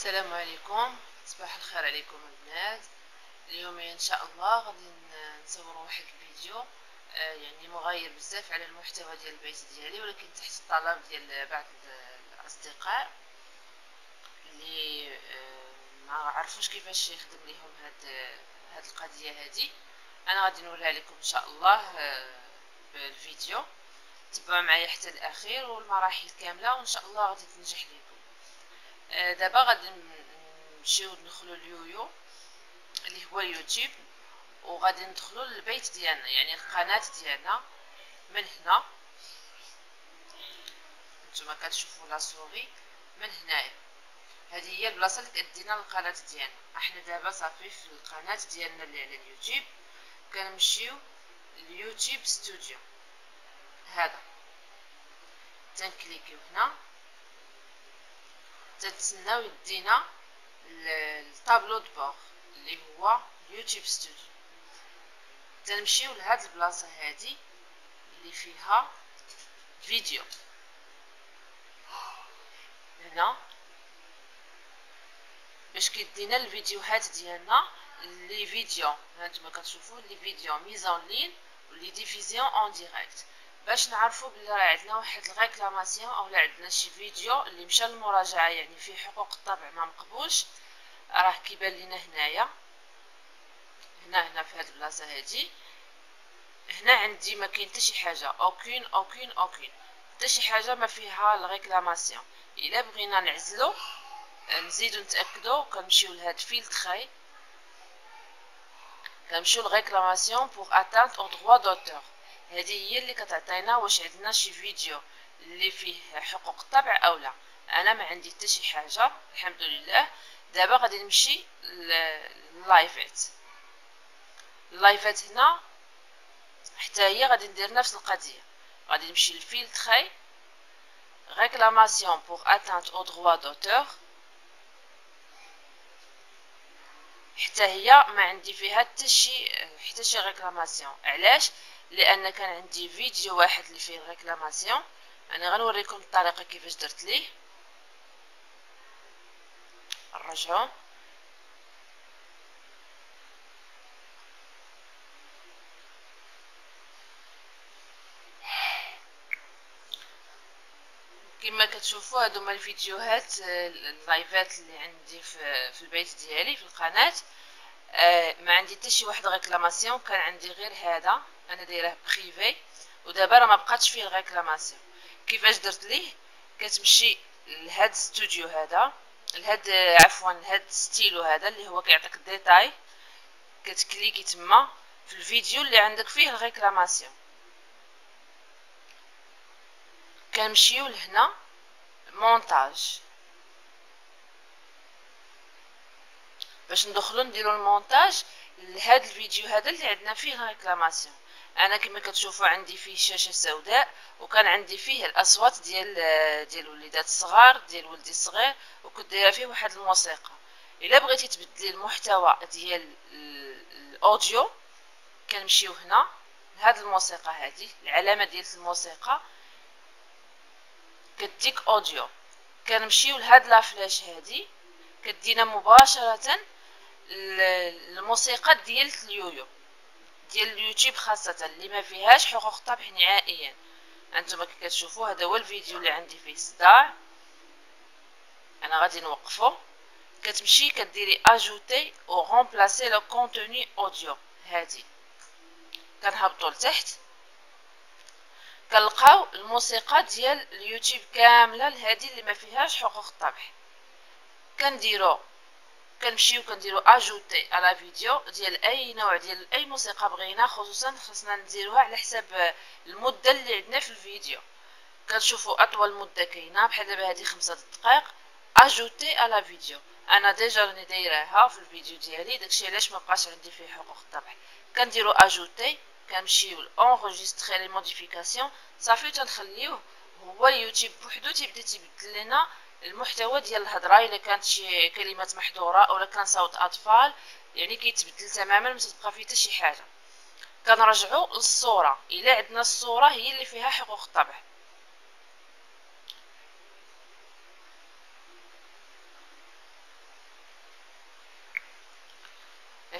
السلام عليكم. صباح الخير عليكم البنات. اليوم ان شاء الله غادي نصور واحد الفيديو يعني مغاير بزاف على المحتوى ديال البيت ديالي، ولكن تحت الطلب ديال بعض الاصدقاء اللي ما عرفوش كيفاش يخدم ليهم هاد القضيه هادي. انا غادي نوريها لكم ان شاء الله بالفيديو. تبعوا معايا حتى الاخير والمراحل كامله وان شاء الله غادي تنجح لكم. دابا غادي نمشيو ندخلوا اليويو اللي هو اليوتيوب، وغادي ندخلوا للبيت ديالنا يعني القناه ديالنا. من هنا نتوما كتشوفوا لا سوري من هنايا، هذه هي البلاصه اللي كدينا للقناه ديالنا. احنا دابا صافي في القناه ديالنا اللي على اليوتيوب، كنمشيو اليوتيوب ستوديو. هذا تنكليكيو هنا، تنتسناو يدينا الطابلو دبور اللي هو اليوتيوب ستوديو. تنمشيو لهاد البلاصه هادي اللي فيها فيديو. هنا باش كيدينا الفيديوهات ديالنا لي فيديو، هانتوما كتشوفوا لي فيديو ميزون لين ولي ديفيزيون اون ديريكت، باش نعرفوا بلي راه عندنا واحد الريكلاماسيون او عندنا شي فيديو اللي مشى للمراجعه يعني فيه حقوق الطبع ما مقبولش. راه كيبان لينا هنايا، هنا في هاد البلاصه هادي. هنا عندي ما كاين حتى شي حاجه، اوكين حتى شي حاجه ما فيها الريكلاماسيون. الا بغينا نعزلو نزيدو نتاكدو، كنمشيو لهاد فيلتري، كنمشيو لغيكلاماسيون بوغ اتانت او droit d'auteur. هذه هي اللي كتعطينا واش عندنا شي فيديو اللي فيه حقوق الطبع او لا. انا ما عندي حتى شي حاجه الحمد لله. دابا غادي نمشي اللايفات هنا حتى هي غادي ندير نفس القضيه. غادي نمشي للفيلتري réclamation pour atteinte au droit d'auteur، حتى هي ما عندي فيها حتى شي ريكلاماسيون. علاش؟ لان كان عندي فيديو واحد اللي فيه ريكلاماسيون. انا غنوريكم الطريقه كيفاش درت ليه. نرجعو كما كتشوفوا هادو هما الفيديوهات اللايفات اللي عندي في البيت ديالي في القناه. ما عندي حتى شي واحد ريكلاماسيون، كان عندي غير هذا انا دايره بريفي، ودابا راه ما بقاتش فيه الريكلاماسيون. كيفاش درت ليه؟ كتمشي لهاد ستوديو هذا، لهاد ستيلو هذا اللي هو كيعطيك الديتاي، كتكليكي تما في الفيديو اللي عندك فيه الريكلاماسيون. كنمشيو لهنا مونتاج، باش ندخلو نديرو المونتاج لهاد الفيديو هذا اللي عندنا فيه ريكلاماسيون. انا كما كتشوفوا عندي فيه شاشه سوداء، وكان عندي فيه الاصوات ديال وليدات الصغار، ديال ولدي الصغير، وكنت دايره فيه واحد الموسيقى. الا بغيتي تبدلي المحتوى ديال الاوديو كنمشيو هنا لهاد الموسيقى هذه، العلامه ديال الموسيقى كديك اوديو. كنمشيو لهاد لافلاش هذه، كدينا مباشره الموسيقى ديال اليويو ديال اليوتيوب خاصه اللي ما فيهاش حقوق طبع نهائيا. انتما كي كتشوفوا هذا هو الفيديو اللي عندي فيه صداع. انا غادي نوقفه. كتمشي كديري اجوتي او رومبلاسي لو كونتوني اوديو. هذه كنهبطوا لتحت، كنلقاو الموسيقى ديال اليوتيوب كامله لهذه اللي ما فيهاش حقوق الطبع. كنمشيو كنديرو اجوتي على فيديو ديال اي نوع ديال اي موسيقى بغينا، خصنا نديروها على حساب المده اللي عندنا في الفيديو. كنشوفوا اطول مده كاينه بحال دابا هذه 5 دقائق. اجوتي على فيديو، انا ديجا راني دايراها في الفيديو ديالي، داكشي علاش ما بقاش عندي فيه حقوق الطبع. كنديرو اجوتي، كنمشيو لانغيستري لي موديفيكاسيون، صافي تنخليوه هو اليوتيوب بوحدو تيبدا تيبدل لنا المحتوى ديال الهضره. الا كانت شي كلمات محظوره اولا كان صوت اطفال يعني كيتبدل تماما، ما تبقى فيه حتى شي حاجه. كنرجعوا للصوره، الا عندنا الصوره هي اللي فيها حقوق الطبع.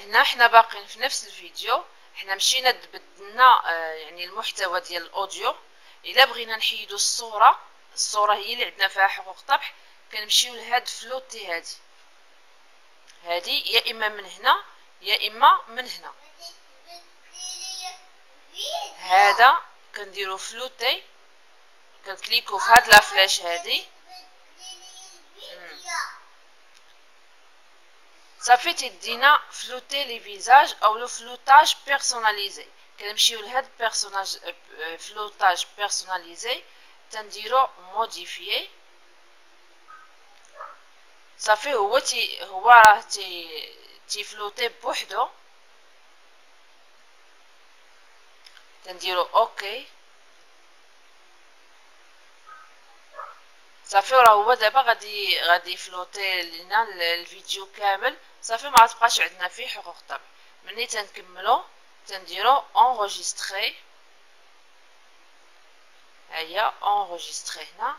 هنا حنا باقين في نفس الفيديو، حنا مشينا بدلنا يعني المحتوى ديال الاوديو. الا بغينا نحيدو الصوره هي اللي عندنا فيها حقوق طبع، كنمشيو لهاد فلوتي هادي يا اما من هنا يا اما من هنا. هذا كنديرو فلوتي، كنكليكو في هاد لا فلاش هادي صافي تدينا فلوتي لي فيزاج او لو فلوتاج بيرسوناليزي. كنمشيو لهاد بيرسوناج فلوتاج بيرسوناليزي تنديرو موديفيي. صافي هو راه تيفلوتي بوحدو، تنديرو اوكي. صافي راه هو دابا غادي يفلوتي لينا الفيديو كامل. صافي ما غتبقاش عندنا فيه حقوق طبع. ملي تنكملو تنديرو انغوجيستري. هيا انغوجيستري هنا.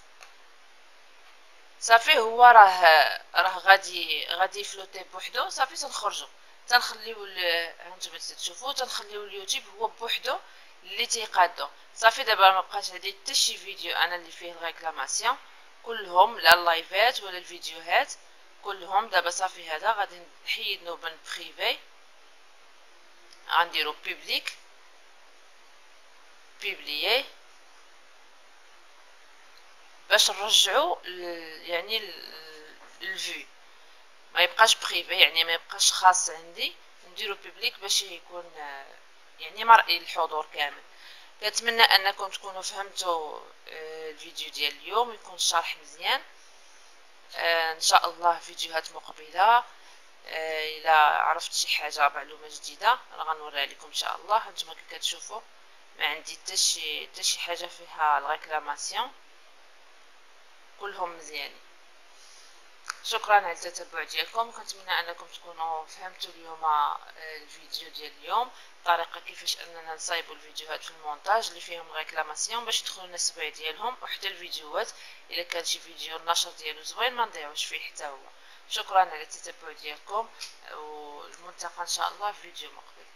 صافي هو راه غادي يفلوتي بوحدو. صافي تنخليو هانتوما تشوفوا، تنخليو اليوتيوب هو بوحدو اللي تيقادو. صافي دابا ما بقاش عندي حتى شي فيديو انا اللي فيه الريكلاماسيون، كلهم لا اللايفات ولا الفيديوهات كلهم دابا. صافي هذا غادي نحيد نوبن بريفي، غنديرو بوبليك بوبليي باش نرجعو يعني الفيو ما يبقاش بريفي، يعني ما يبقاش خاص عندي. نديرو بوبليك باش يكون يعني مرئي للحضور كامل. كنتمنى انكم تكونوا فهمتوا الفيديو ديال اليوم، يكون الشرح مزيان. ان شاء الله فيديوهات مقبله الى عرفت شي حاجه معلومه جديده راه غنوريها لكم ان شاء الله. هانتوما كي كتشوفوا ما عندي حتى شي حاجه فيها الريكلاماسيون، كلهم مزيانين. شكرا على التتبع ديالكم. كنتمنى انكم تكونوا فهمتوا اليوم الفيديو ديال اليوم، الطريقه كيفاش اننا نصايبوا الفيديوهات في المونتاج اللي فيهم ريكلاماسيون باش يدخلوا لنا السبع ديالهم، وحتى الفيديوهات الا كان شي فيديو النشر ديالو زوين ما نضيعوش فيه حتى هو. شكرا على التتبع ديالكم، والملتقى ان شاء الله في فيديو مقبل.